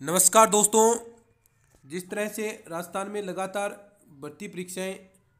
नमस्कार दोस्तों। जिस तरह से राजस्थान में लगातार भर्ती परीक्षाएं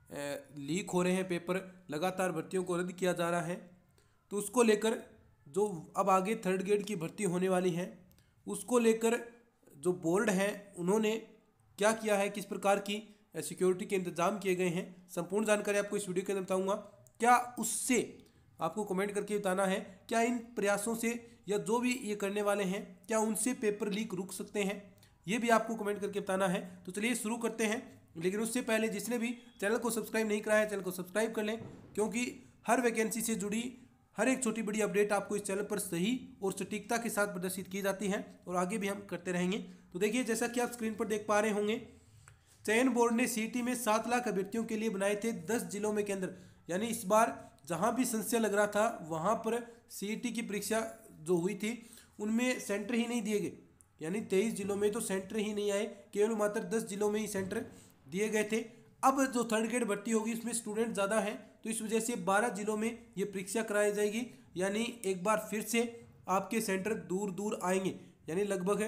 लीक हो रहे हैं, पेपर लगातार भर्तियों को रद्द किया जा रहा है, तो उसको लेकर जो अब आगे थर्ड ग्रेड की भर्ती होने वाली है उसको लेकर जो बोर्ड है उन्होंने क्या किया है, किस प्रकार की सिक्योरिटी के इंतजाम किए गए हैं, संपूर्ण जानकारी आपको इस वीडियो के अंदर बताऊंगा। क्या उससे आपको कमेंट करके बताना है, क्या इन प्रयासों से या जो भी ये करने वाले हैं क्या उनसे पेपर लीक रुक सकते हैं, ये भी आपको कमेंट करके बताना है। तो चलिए शुरू करते हैं, लेकिन उससे पहले जिसने भी चैनल को सब्सक्राइब नहीं कराया है चैनल को सब्सक्राइब कर लें, क्योंकि हर वैकेंसी से जुड़ी हर एक छोटी बड़ी अपडेट आपको इस चैनल पर सही और सटीकता के साथ प्रदर्शित की जाती है और आगे भी हम करते रहेंगे। तो देखिए, जैसा कि आप स्क्रीन पर देख पा रहे होंगे, चयन बोर्ड ने सीईटी में 7 लाख अभ्यर्थियों के लिए बनाए थे 10 जिलों में केंद्र। यानी इस बार जहां भी संशय लग रहा था वहां पर सीईटी की परीक्षा जो हुई थी उनमें सेंटर ही नहीं दिए गए। यानी 23 जिलों में तो सेंटर ही नहीं आए, केवल मात्र 10 जिलों में ही सेंटर दिए गए थे। अब जो थर्ड ग्रेड भर्ती होगी उसमें स्टूडेंट ज़्यादा हैं, तो इस वजह से 12 जिलों में ये परीक्षा कराई जाएगी। यानी एक बार फिर से आपके सेंटर दूर दूर आएंगे, यानी लगभग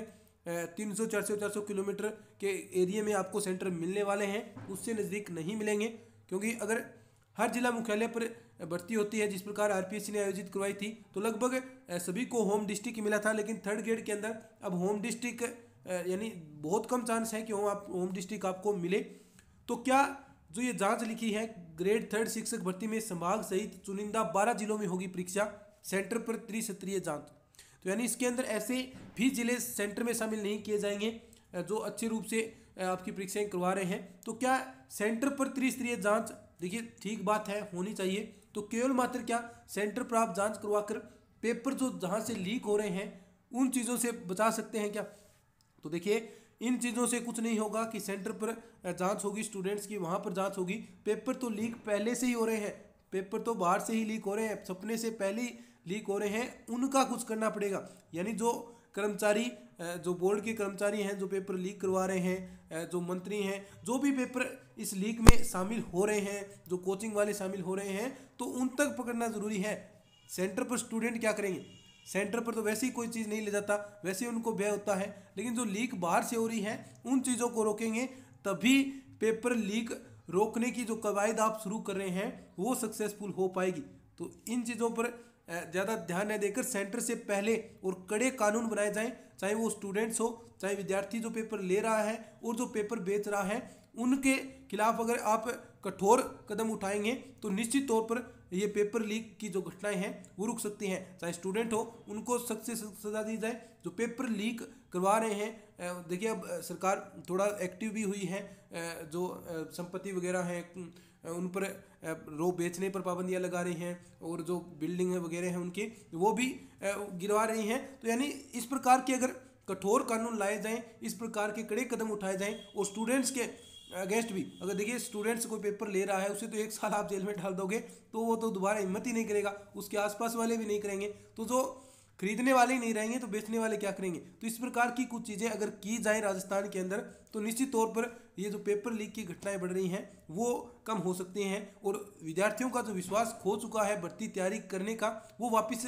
300 400 किलोमीटर के एरिया में आपको सेंटर मिलने वाले हैं, उससे नज़दीक नहीं मिलेंगे। क्योंकि अगर हर जिला मुख्यालय पर भर्ती होती है जिस प्रकार आरपीएससी ने आयोजित करवाई थी, तो लगभग सभी को होम डिस्ट्रिक्ट मिला था, लेकिन थर्ड ग्रेड के अंदर अब होम डिस्ट्रिक्ट यानी बहुत कम चांस है कि होम डिस्ट्रिक्ट आपको मिले। तो क्या जो ये जांच लिखी है, ग्रेड थर्ड शिक्षक भर्ती में संभाग सहित चुनिंदा 12 जिलों में होगी परीक्षा, सेंटर पर त्रिस्तरीय जांच। तो यानी इसके अंदर ऐसे भी जिले सेंटर में शामिल नहीं किए जाएंगे जो अच्छे रूप से आपकी परीक्षाएं करवा रहे हैं। तो क्या सेंटर पर त्रिस्तरीय जांच, देखिए ठीक बात है, होनी चाहिए। तो केवल मात्र क्या सेंटर पर आप जांच करवाकर पेपर जो जहां से लीक हो रहे हैं उन चीज़ों से बचा सकते हैं क्या? तो देखिए, इन चीज़ों से कुछ नहीं होगा कि सेंटर पर जांच होगी, स्टूडेंट्स की वहां पर जांच होगी। पेपर तो लीक पहले से ही हो रहे हैं, पेपर तो बाहर से ही लीक हो रहे हैं, सपने से पहले ही लीक हो रहे हैं, उनका कुछ करना पड़ेगा। यानी जो कर्मचारी, जो बोर्ड के कर्मचारी हैं जो पेपर लीक करवा रहे हैं, जो मंत्री हैं, जो भी पेपर इस लीक में शामिल हो रहे हैं, जो कोचिंग वाले शामिल हो रहे हैं, तो उन तक पकड़ना ज़रूरी है। सेंटर पर स्टूडेंट क्या करेंगे? सेंटर पर तो वैसे ही कोई चीज़ नहीं ले जाता, वैसे ही उनको भय होता है, लेकिन जो लीक बाहर से हो रही है उन चीज़ों को रोकेंगे तभी पेपर लीक रोकने की जो कवायद आप शुरू कर रहे हैं वो सक्सेसफुल हो पाएगी। तो इन चीज़ों पर ज़्यादा ध्यान न देकर सेंटर से पहले और कड़े कानून बनाए जाएं, चाहे वो स्टूडेंट्स हो, चाहे विद्यार्थी जो पेपर ले रहा है और जो पेपर बेच रहा है, उनके खिलाफ अगर आप कठोर कदम उठाएंगे तो निश्चित तौर पर ये पेपर लीक की जो घटनाएं हैं वो रुक सकती हैं। चाहे स्टूडेंट हो, उनको सख्त से सजा दी जाए जो पेपर लीक करवा रहे हैं। देखिए, अब सरकार थोड़ा एक्टिव भी हुई है, जो संपत्ति वगैरह है उन पर रो बेचने पर पाबंदियां लगा रही हैं और जो बिल्डिंग है वगैरह हैं उनकी वो भी गिरवा रही हैं। तो यानी इस प्रकार के अगर कठोर कानून लाए जाएं, इस प्रकार के कड़े कदम उठाए जाएं और स्टूडेंट्स के अगेंस्ट भी, अगर देखिए स्टूडेंट्स कोई पेपर ले रहा है उसे तो 1 साल आप जेल में डाल दोगे तो वो तो दोबारा हिम्मत ही नहीं करेगा, उसके आसपास वाले भी नहीं करेंगे, तो जो खरीदने वाले ही नहीं रहेंगे तो बेचने वाले क्या करेंगे? तो इस प्रकार की कुछ चीज़ें अगर की जाए राजस्थान के अंदर तो निश्चित तौर पर ये जो पेपर लीक की घटनाएं बढ़ रही हैं वो कम हो सकती हैं और विद्यार्थियों का जो विश्वास खो चुका है भर्ती तैयारी करने का वो वापस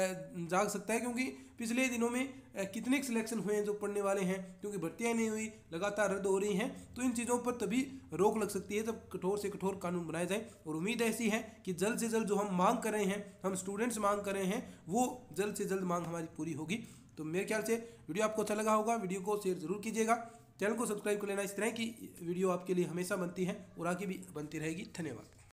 जाग सकता है। क्योंकि पिछले दिनों में कितने सिलेक्शन हुए हैं जो पढ़ने वाले हैं, क्योंकि भर्तियां नहीं हुई, लगातार रद्द हो रही हैं, तो इन चीज़ों पर तभी रोक लग सकती है जब कठोर से कठोर कानून बनाए जाए। और उम्मीद ऐसी है कि जल्द से जल्द जो हम मांग कर रहे हैं, हम स्टूडेंट्स मांग कर रहे हैं, वो जल्द से जल्द मांग हमारी पूरी होगी। तो मेरे ख्याल से वीडियो आपको अच्छा लगा होगा, वीडियो को शेयर जरूर कीजिएगा, चैनल को सब्सक्राइब कर लेना। इस तरह की वीडियो आपके लिए हमेशा बनती है और आगे भी बनती रहेगी। धन्यवाद।